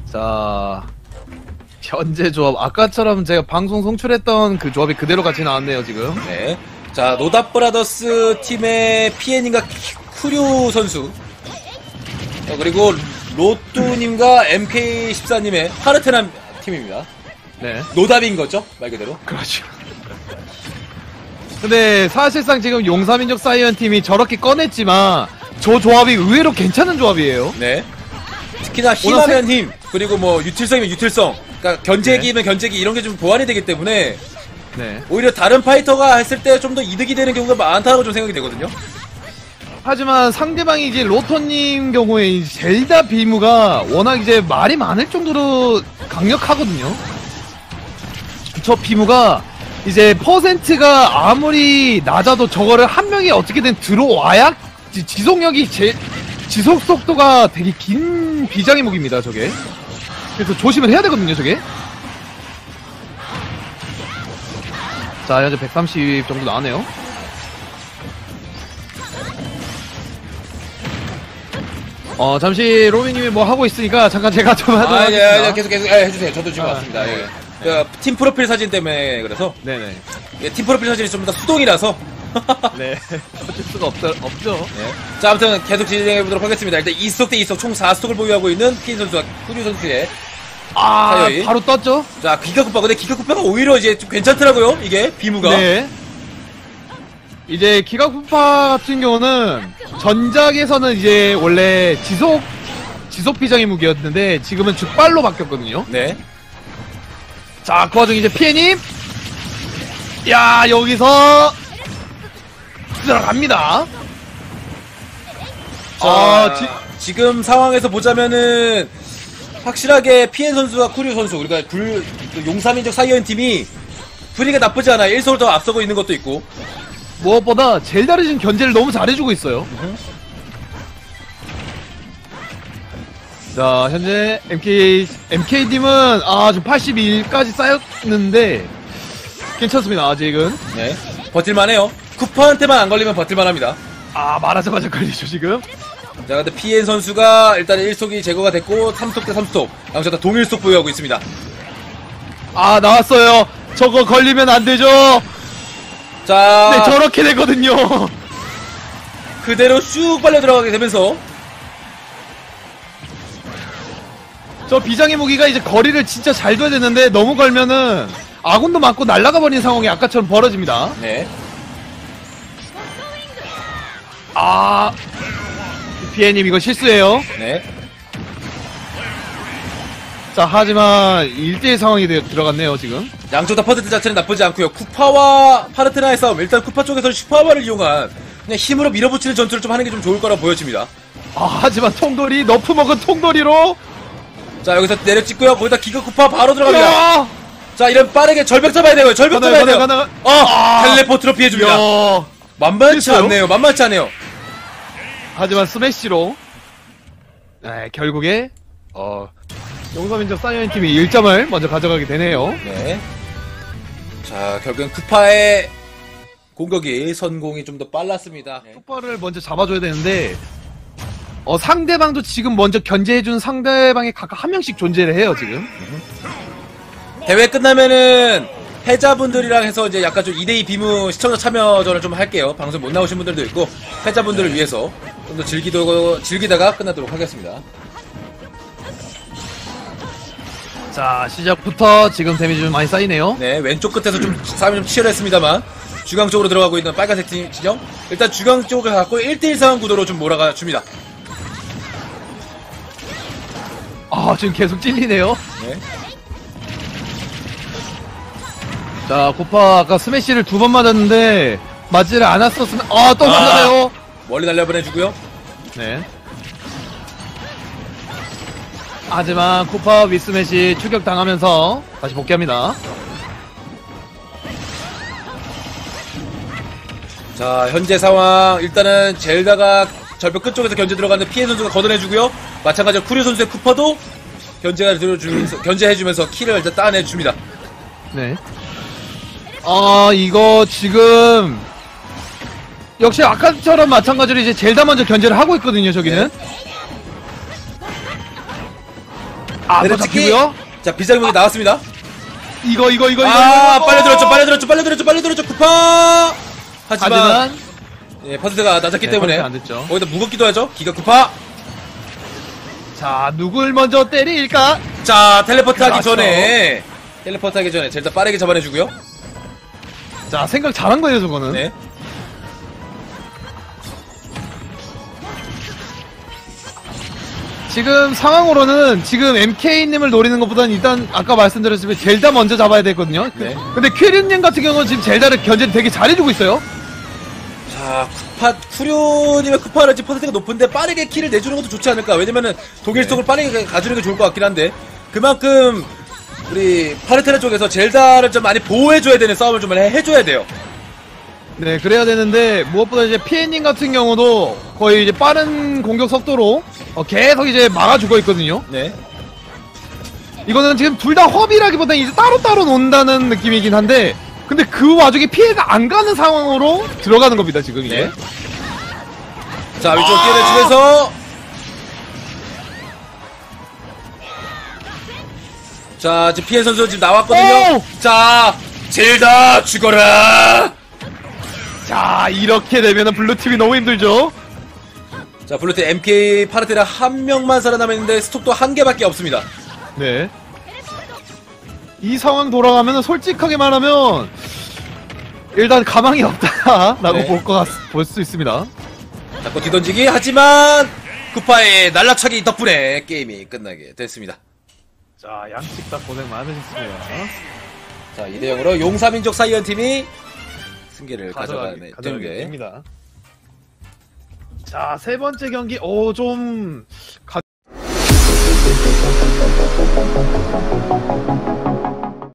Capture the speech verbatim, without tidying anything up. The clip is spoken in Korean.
자, 현재 조합 아까처럼 제가 방송 송출했던 그 조합이 그대로 같이 나왔네요 지금. 네. 자, 노답 브라더스 팀의 피엔님과 쿠류 선수. 자, 그리고 로뚜님과 엠케이 십사님의 파르테남 팀입니다. 네. 노답인 거죠? 말 그대로. 그렇죠. 근데 사실상 지금 용사민족 사이언 팀이 저렇게 꺼냈지만 저 조합이 의외로 괜찮은 조합이에요. 네. 특히나 힘하면 힘, 그리고 뭐 유틸성이면 유틸성, 그러니까 견제기면 네. 견제기 이런 게 좀 보완이 되기 때문에 네. 오히려 다른 파이터가 했을 때 좀 더 이득이 되는 경우가 많다고 좀 생각이 되거든요. 하지만 상대방이 이제 로토님 경우에 이 젤다 비무가 워낙 이제 말이 많을 정도로 강력하거든요. 저 비무가 이제 퍼센트가 아무리 낮아도 저거를 한 명이 어떻게든 들어와야 지, 지속력이 제 지속 속도가 되게 긴 비장의 무기입니다 저게. 그래서 조심을 해야 되거든요 저게. 자 현재 백삼십 정도 나왔네요. 어 잠시 로미님이 뭐 하고 있으니까 잠깐 제가 좀 하도록 아, 하겠습니다. 예, 예, 계속 계속 예, 해주세요. 저도 지금 아, 왔습니다. 네. 예. 그, 팀 프로필 사진 때문에 그래서 네네. 예, 팀 프로필 사진이 좀 더 수동이라서. 네. 어쩔 수가 없, 없죠. 네. 자, 아무튼 계속 진행해 보도록 하겠습니다. 일단 이 스톡 대 이 스톡 총 사 스톡을 보유하고 있는 피엔 선수와 쿠류 선수의 아 사요이. 바로 떴죠? 자, 기가쿠파. 근데 기가쿠파가 오히려 이제 좀 괜찮더라고요. 이게 비무가. 네. 이제 기가쿠파 같은 경우는 전작에서는 이제 원래 지속 지속 비장의 무기였는데 지금은 죽발로 바뀌었거든요. 네. 자, 그 와중에 이제 피에님, 야 여기서 들어갑니다. 자, 아, 지, 지금 상황에서 보자면은 확실하게 피엔 선수와 쿠류 선수, 그러니까 불 그 용사민족 사이언 팀이 분위기가 나쁘지 않아. 일 소를 더 앞서고 있는 것도 있고. 무엇보다 젤다르신 견제를 너무 잘해주고 있어요. 으흠. 자, 현재 엠케이, 엠케이팀은, 아, 좀 팔십일까지 쌓였는데, 괜찮습니다, 아직은. 네. 버틸만해요. 쿠파한테만 안 걸리면 버틸만합니다. 아, 말하자마자 걸리죠, 지금. 자, 근데 피엔 선수가 일단 일 스톡이 제거가 됐고, 삼 스톡 대 삼 스톡. 양쪽 다 동일 스톡 보유하고 있습니다. 아, 나왔어요. 저거 걸리면 안 되죠. 자. 네, 저렇게 되거든요. 그대로 쑥 빨려 들어가게 되면서. 저 비장의 무기가 이제 거리를 진짜 잘 둬야 되는데 너무 걸면은 아군도 맞고 날아가 버린 상황이 아까처럼 벌어집니다. 네. 아, 피에님 이거 실수예요. 네. 자, 하지만 일 대일 상황이 되, 들어갔네요 지금. 양쪽 다 퍼센트 자체는 나쁘지 않고요. 쿠파와 파르테나의 싸움. 일단 쿠파 쪽에서는 슈퍼화를 이용한 그냥 힘으로 밀어붙이는 전투를 좀 하는 게 좀 좋을 거라 보여집니다. 아, 하지만 통돌이 너프 먹은 통돌이로. 자, 여기서 내려 찍고요. 거기다 기가 쿠파 바로 들어갑니다. 야! 자, 이런 빠르게 절벽 잡아야 되고요. 절벽 가나요, 잡아야 돼요. 가나요, 가나요? 어, 아! 텔레포트로 피해줍니다. 야. 만만치 됐어요? 않네요. 만만치 않네요. 하지만 스매시로 네, 결국에 어, 용사민족 사이언 팀이 일 점을 먼저 가져가게 되네요. 네. 자, 결국엔 쿠파의 공격이 선공이 좀 더 빨랐습니다. 네. 폭발을 먼저 잡아줘야 되는데 어, 상대방도 지금 먼저 견제해준 상대방이 각각 한 명씩 존재를 해요 지금. 대회 끝나면은 패자분들이랑 해서 이제 약간 좀 이 대 이 비무 시청자 참여전을 좀 할게요. 방송 못 나오신 분들도 있고 패자분들을 위해서 좀 더 즐기도 즐기다가 끝나도록 하겠습니다. 자, 시작부터 지금 데미지 좀 많이 쌓이네요. 네, 왼쪽 끝에서 좀 싸움이 좀 치열했습니다만 중앙 쪽으로 들어가고 있는 빨간색 팀 진영. 일단 중앙 쪽을 갖고 일 대 일 상황 구도로 좀 몰아가 줍니다. 아, 지금 계속 찔리네요. 네. 자, 고파 아까 스매시를 두 번 맞았는데 맞지를 않았었으면 아, 또 맞아요. 멀리 날려보내주고요. 네. 하지만 코파 위스매시 추격당하면서 다시 복귀합니다. 자, 현재 상황 일단은 젤다가 절벽 끝쪽에서 견제 들어가는 피해 선수가 걷어내주고요. 마찬가지로 쿠류 선수의 쿠퍼도 견제가 들어주면서 견제해주면서 키를 일단 따내줍니다. 네. 아, 이거 지금 역시 아까처럼 마찬가지로 이제 젤다 먼저 견제를 하고 있거든요. 저기는. 네. 아, 또 내려찍기. 잡히고요. 자, 비자리목이 나왔습니다. 이거 이거 이거 아, 이거. 빨려 들었죠, 빨려 들었죠, 빨려 들었죠, 빨려 들었죠, 쿠파! 하지만, 하지만 예, 퍼센트가 낮았기 네, 때문에, 퍼센트가 안 됐죠. 거기다 무겁기도 하죠, 기가 쿠파! 자, 누굴 먼저 때릴까? 자, 텔레포트 하기 그렇죠. 전에, 텔레포트 하기 전에, 젤다 빠르게 잡아내주고요. 자, 생각 잘한 거예요, 저거는. 네. 지금 상황으로는 지금 엠케이님을 노리는 것보다는 일단 아까 말씀드렸지만 젤다 먼저 잡아야 되거든요. 네. 근데 퀴린님 같은 경우는 지금 젤다를 견제를 되게 잘해주고 있어요. 자, 쿠파, 쿠료님의 쿠파는 지금 퍼센트가 높은데 빠르게 키를 내주는 것도 좋지 않을까. 왜냐면은 독일 쪽을 빠르게 가주는 게 좋을 것 같긴 한데, 그만큼, 우리 파르테라 쪽에서 젤다를 좀 많이 보호해줘야 되는 싸움을 좀 해- 해줘야 돼요. 네, 그래야 되는데 무엇보다 이제 피엔님 같은 경우도 거의 이제 빠른 공격 속도로 어, 계속 이제 막아주고 있거든요. 네. 이거는 지금 둘 다 허비라기보다 이제 따로따로 논다는 느낌이긴 한데, 근데 그 와중에 피해가 안 가는 상황으로 들어가는 겁니다, 지금 이게. 네. 자, 위쪽 뛰어내주면서. 자, 지금 피엔 선수 지금 나왔거든요. 오! 자, 젤다 죽어라! 자, 이렇게 되면은 블루팀이 너무 힘들죠. 자, 블루팀 엠케이 파르테라 한 명만 살아남았는데 스톱도 한 개밖에 없습니다. 네. 이 상황 돌아가면은 솔직하게 말하면 일단 가망이 없다라고 네. 볼 것 같, 볼 수 있습니다. 자꾸 뒤던지기 하지만 쿠파의 날라차기 덕분에 게임이 끝나게 됐습니다. 자, 양측 다 고생 많으셨습니다. 자, 이 대 영으로 용사민족 사이언 팀이 승기를 가져가게 가져가게 되는 게 됩니다. 자, 세 번째 경기, 오, 좀, 가...